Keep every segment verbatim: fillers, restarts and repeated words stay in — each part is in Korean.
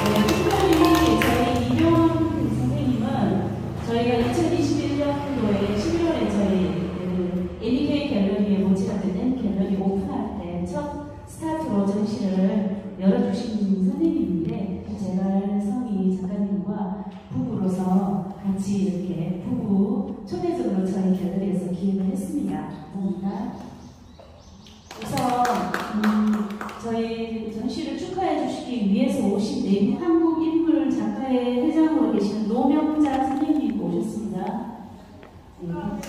특별히 저희 이병헌 선생님은 저희가 이천이십일 년도에 십일월에 저희 그 에미케이 갤러리에 모치가 되는 갤러리 오픈할 때 첫 스타트로 전시를 열어주신 선생님인데 제가 성희 작가님과 부부로서 같이 이렇게 부부 초대적으로 저희 갤러리에서 기획을 했습니다. 감사합니다. 우선 음, 저희 전시를 축하해 주시기 위해서 오신 네 한국인물 작가의 회장으로 계시는 노명자 선생님 모셨습니다. 네.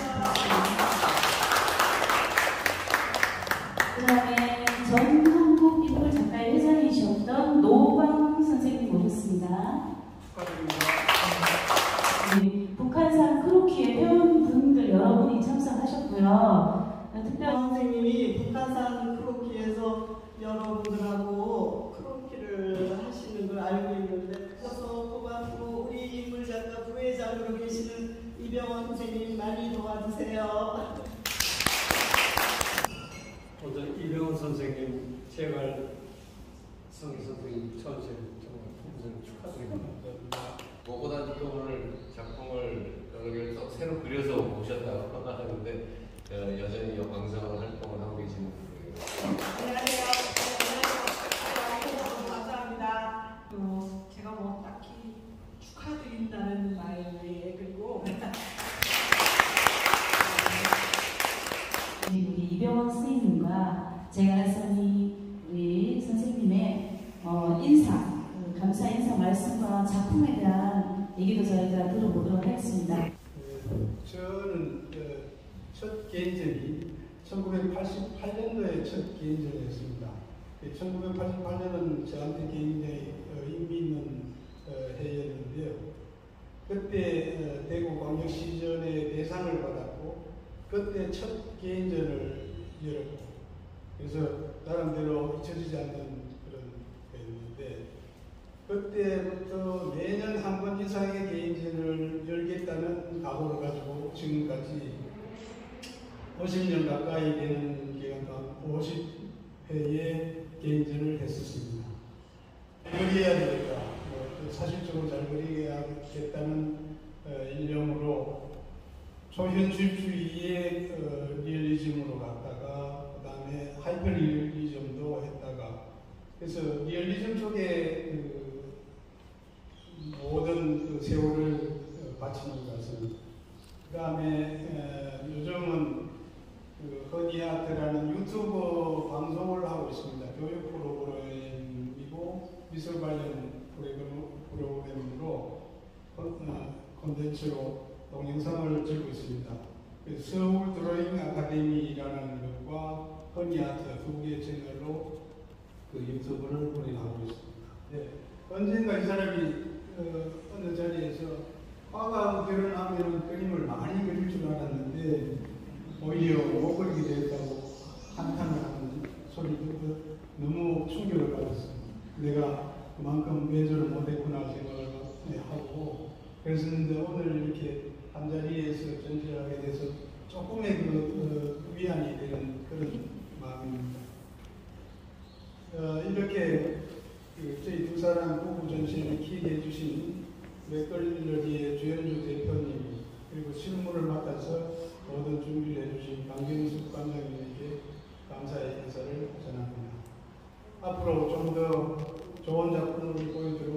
그 다음에 전 한국인물 작가의 회장이셨던 노광 선생님 모셨습니다. 네, 북한산 크로키의 회원분들 여러분이 참석하셨고요. 특별히 선생님이 북한산 크로키에서 여러분들하고 크로키를 하시는 걸 알고 있는데 그래서 고맙고 우리 인물 작가 부회장으로 계시는 이병헌 선생님 많이 도와주세요. 오늘 이병헌 선생님 제발 성희 선생님 전시 정말 풍성 축하드립니다. 무엇보다 지금 오늘 작품을 여러 개를 또 새로 그려서 모셨다고 하는데 어, 여전히 왕성한 활동을 하고 계시는 분이에요. 안녕하세요. 안녕하세요. 감사합니다. 어, 제가 뭐 딱히 축하드린다는 말 외에 그리고 우리 이병헌 선생님과 제가 선이 우리 선생님의 어, 인사, 그 감사 인사 말씀과 작품에 대한 얘기도 저희가 들어보도록 하겠습니다. 네, 저는 그, 첫 개인전이 천구백팔십팔 년도에 첫 개인전이었습니다. 천구백팔십팔 년은 저한테 굉장히 의미 있는 해였는데요. 그때 대구광역시전의 대상을 받았고 그때 첫 개인전을 열었고 그래서 나름대로 잊혀지지 않는 그런 거였는데 그때부터 매년 한 번 이상의 개인전을 열겠다는 각오를 가지고 지금까지 오십 년 가까이 되는 기간 동안 오십 회의 개인전을 했었습니다. 그려야 되겠다. 뭐 사실적으로 잘 그리겠다는 어, 일념으로 초현실주의의 어, 리얼리즘으로 갔다가 그 다음에 하이퍼 리얼리즘도 했다가 그래서 리얼리즘 쪽에 그 모든 그 세월을 어, 바치는 것 같습니다. 그 다음에 요즘은 그 허니아트라는 유튜브 방송을 하고 있습니다. 교육 프로그램이고 미술 관련 프로그램으로 콘텐츠로 동영상을 찍고 있습니다. 서울 드로잉 아카데미라는 것과 허니아트 두 개의 채널로 그 유튜브를 운영하고 있습니다. 네. 언젠가 이 사람이 어, 어느 자리에서 화가하고 결혼하면 그림을 많이 그릴 줄 알았는데 오히려 못 그리게 됐다고 한탄을 하는 소리 듣고 너무 충격을 받았습니다. 내가 그만큼 매조를 못했구나 생각을 하고 그랬었는데 오늘 이렇게 한 자리에서 전시하게 돼서 조금의 그 어, 위안이 되는 그런 마음입니다. 어, 이렇게 그 저희 두 사람 부부 전시를 기획해 주신 맥걸리의 주연주 대표님 그리고 실무를 맡아서 모든 준비를 해주신 강경숙 관장님에게 감사의 인사를 전합니다. 앞으로 좀 더 좋은 작품을 보여드리고